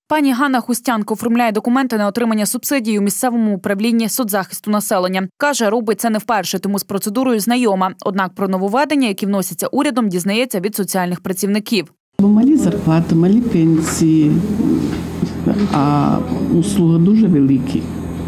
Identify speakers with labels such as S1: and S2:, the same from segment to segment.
S1: Пані Ганна Хустянко оформляє документи на отримання субсидій у місцевому управлінні соцзахисту населення. Каже, робить це не вперше, тому з процедурою знайома. Однак про нововведення, які вносяться урядом, дізнається від соціальних працівників.
S2: Малі зарплати, малі пенсії, а услуги дуже великі.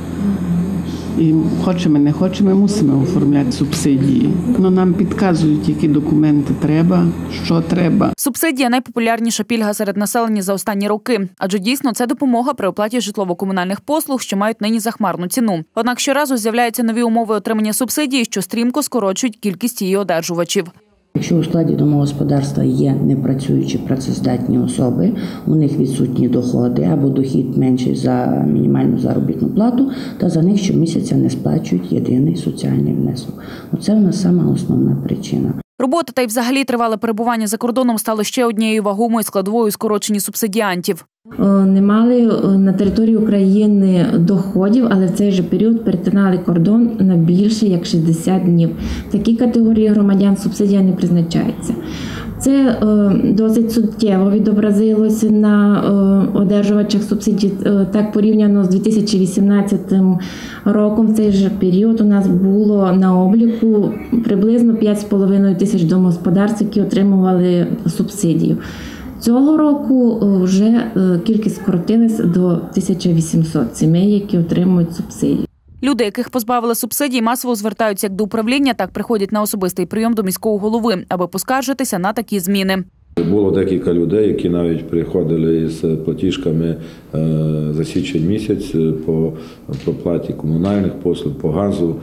S2: І хочемо, не хочемо, мусимо оформляти субсидії. Но нам підказують, які документи треба, що треба.
S1: Субсидія – найпопулярніша пільга серед населення за останні роки. Адже дійсно це допомога при оплаті житлово-комунальних послуг, що мають нині захмарну ціну. Однак щоразу з'являються нові умови отримання субсидії, що стрімко скорочують кількість її одержувачів.
S3: Якщо у складі домогосподарства є непрацюючі працездатні особи, у них відсутні доходи або дохід менший за мінімальну заробітну плату, та за них щомісяця не сплачують єдиний соціальний внесок. Оце у нас сама основна причина.
S1: Робота та й взагалі тривале перебування за кордоном стало ще однією вагомою складовою скорочення субсидіантів.
S4: Не мали на території України доходів, але в цей же період перетинали кордон на більше як 60 днів. В такій категорії громадян субсидія не призначається. Це досить суттєво відобразилося на одержувачах субсидій. Так, порівняно з 2018 роком, в цей же період у нас було на обліку приблизно 5,5 тисяч домогосподарств, які отримували субсидію. Цього року вже кількість скоротилась до 1800 сімей, які отримують субсидію.
S1: Люди, яких позбавили субсидій, масово звертаються як до управління, так приходять на особистий прийом до міського голови, аби поскаржитися на такі зміни.
S5: Було декілька людей, які навіть приходили з платіжками за січень місяць по проплаті комунальних послуг, по газу.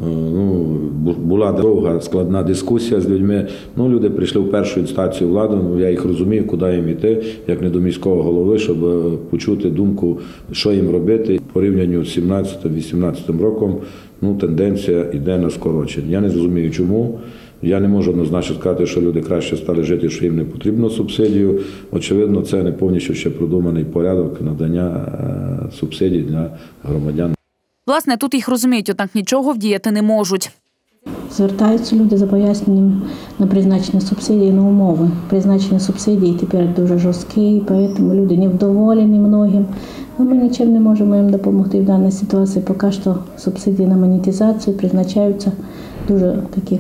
S5: Була довга, складна дискусія з людьми. Люди прийшли в першу інстанцію влади, я їх розумію, куди їм йти, як не до міського голови, щоб почути думку, що їм робити. В порівнянні з 17-18 роком тенденція йде на скорочення. Я не розумію, чому. Я не можу однозначно сказати, що люди краще стали жити, що їм не потрібно субсидію. Очевидно, це не повністю ще продуманий порядок надання субсидій для громадян.
S1: Власне, тут їх розуміють, однак нічого вдіяти не можуть.
S6: Звертаються люди за поясненням на призначення субсидій, на умови. Призначення субсидій тепер дуже жорсткі, тому люди невдоволені многим. Ми нічим не можемо їм допомогти в даній ситуації. Поки що субсидії на монетизацію призначаються дуже таких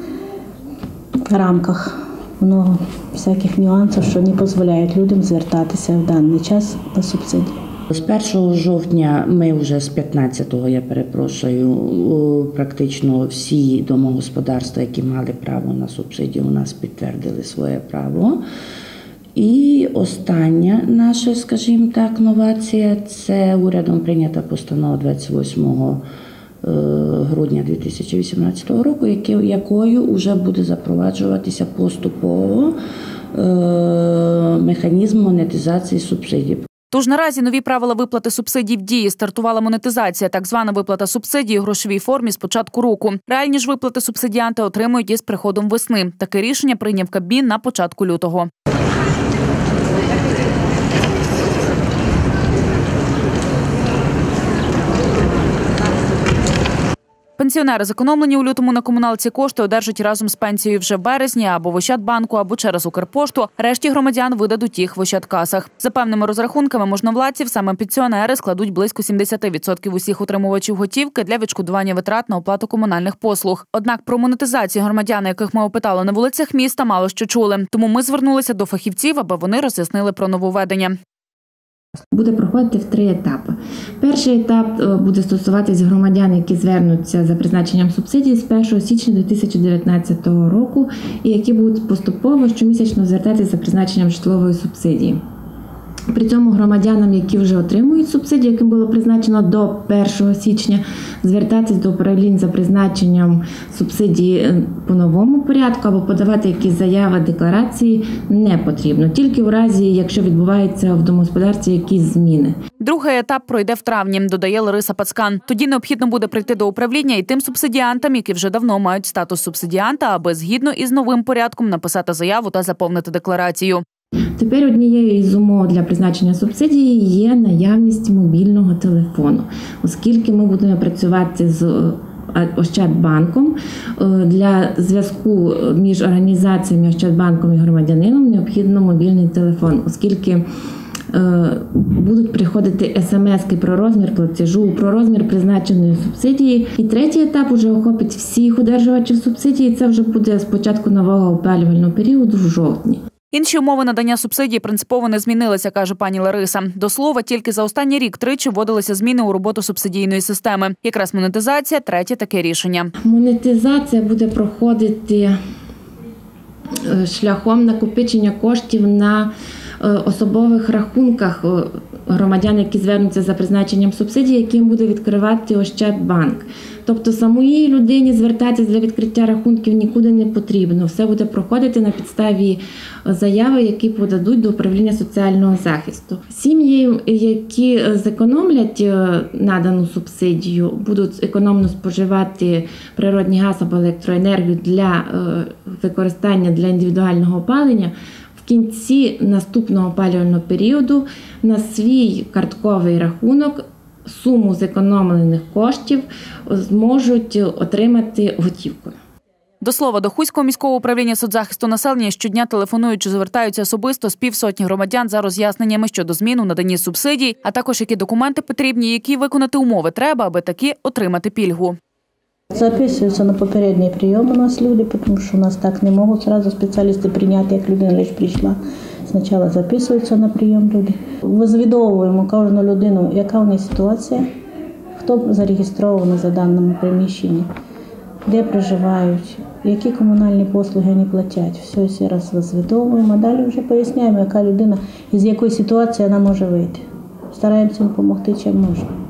S6: рамках. Много всяких нюансів, що не дозволяють людям звертатися в даний час на субсидії.
S3: З 1 жовтня ми вже з 15-го, практично всі домогосподарства, які мали право на субсидію, у нас підтвердили своє право. І остання наша, скажімо так, новація – це урядом прийнята постанова 28 грудня 2018 року, якою вже буде запроваджуватися поступово механізм монетизації субсидій.
S1: Тож наразі нові правила виплати субсидій в дії. Стартувала монетизація, так звана виплата субсидій у грошовій формі з початку року. Реальні ж виплати субсидіанти отримують із приходом весни. Таке рішення прийняв Кабмін на початку лютого. Пенсіонери, зекономлені у лютому на комуналці кошти, одержать разом з пенсією вже в березні або в Ощадбанку, або через Укрпошту. Решті громадян видадуть їх в Ощадкасах. За певними розрахунками можновладців, саме пенсіонери складуть близько 70% усіх отримувачів готівки для відшкодування витрат на оплату комунальних послуг. Однак про монетизацію громадян, яких ми опитали на вулицях міста, мало що чули. Тому ми звернулися до фахівців, аби вони роз'яснили про нововведення.
S4: Буде проходити в 3 етапи. Перший етап буде стосуватись громадян, які звернуться за призначенням субсидій з 1 січня 2019 року і які будуть поступово щомісячно звертатися за призначенням житлової субсидії. При цьому громадянам, які вже отримують субсидію, яким було призначено до 1 січня, звертатись до управлінь за призначенням субсидії по новому порядку або подавати якісь заяви, декларації не потрібно. Тільки в разі, якщо відбуваються в домогосподарстві якісь зміни.
S1: Другий етап пройде в травні, додає Лариса Пацкан. Тоді необхідно буде прийти до управління і тим субсидіантам, які вже давно мають статус субсидіанта, аби згідно із новим порядком написати заяву та заповнити декларацію.
S4: Тепер однією із умов для призначення субсидії є наявність мобільного телефону. Оскільки ми будемо працювати з Ощадбанком, для зв'язку між організаціями Ощадбанком і громадянином необхідно мобільний телефон, оскільки будуть приходити смс-ки про розмір платежу, про розмір призначеної субсидії. І третій етап уже охопить всіх одержувачів субсидії. Це вже буде з початку нового опалювального періоду в жовтні.
S1: Інші умови надання субсидій принципово не змінилися, каже пані Лариса. До слова, тільки за останній рік тричі вводилися зміни у роботу субсидійної системи. Якраз монетизація – третє таке рішення.
S4: Монетизація буде проходити шляхом накопичення коштів на особових рахунках громадян, які звернуться за призначенням субсидії, яким буде відкривати Ощадбанк. Тобто самої людині звертатися для відкриття рахунків нікуди не потрібно. Все буде проходити на підставі заяви, які подадуть до управління соціального захисту. Сім'ї, які зекономлять надану субсидію, будуть економно споживати природний газ або електроенергію для використання для індивідуального опалення, в кінці наступного опалювального періоду на свій картковий рахунок суму зекономлених коштів зможуть отримати готівкою.
S1: До слова, до Хуського міського управління соцзахисту населення щодня телефонують чи звертаються особисто з півсотні громадян за роз'ясненнями щодо змін у наданні субсидій, а також які документи потрібні, які виконати умови треба, аби таки отримати пільгу.
S6: Записуються на попередній прийом у нас люди, тому що у нас так не можуть одразу спеціалісти прийняти, як людина лише прийшла. Спочатку записуються на прийом люди. Визвідовуємо кожну людину, яка в неї ситуація, хто зареєстрований за даному приміщенні, де проживають, які комунальні послуги вони платять. Все раз визвідовуємо, а далі вже поясняємо, яка людина, із якої ситуації вона може вийти. Стараємося допомогти, чим можемо.